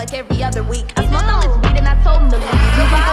like every other week. I smoked all this weed and I told him to leave.